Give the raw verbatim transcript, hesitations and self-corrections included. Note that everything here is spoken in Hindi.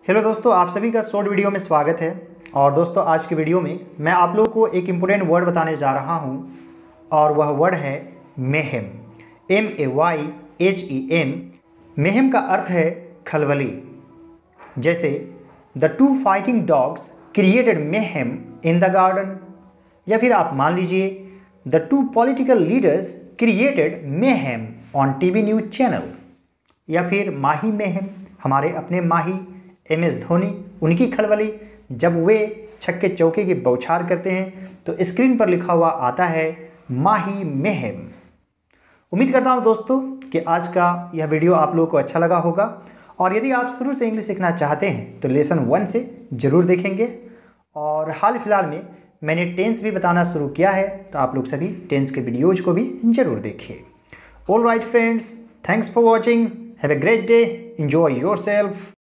हेलो दोस्तों, आप सभी का शॉर्ट वीडियो में स्वागत है। और दोस्तों, आज की वीडियो में मैं आप लोगों को एक इम्पोर्टेंट वर्ड बताने जा रहा हूं और वह वर्ड है mayhem. M A Y H E M. Mayhem का अर्थ है खलबली। जैसे the two fighting dogs created mayhem in the garden, या फिर आप मान लीजिए the two political leaders created mayhem on TV news channel, या फिर माही मेहम, हमारे अपने माही एम एस धोनी, उनकी खलबली जब वे छक्के चौके की बौछार करते हैं तो स्क्रीन पर लिखा हुआ आता है माही मेहम। उम्मीद करता हूं दोस्तों कि आज का यह वीडियो आप लोगों को अच्छा लगा होगा, और यदि आप शुरू से इंग्लिश सीखना चाहते हैं तो लेसन वन से ज़रूर देखेंगे। और हाल फिलहाल में मैंने टेंस भी बताना शुरू किया है, तो आप लोग सभी टेंस के वीडियोज को भी जरूर देखिए। All right friends, thanks for watching, have a great day, enjoy your self.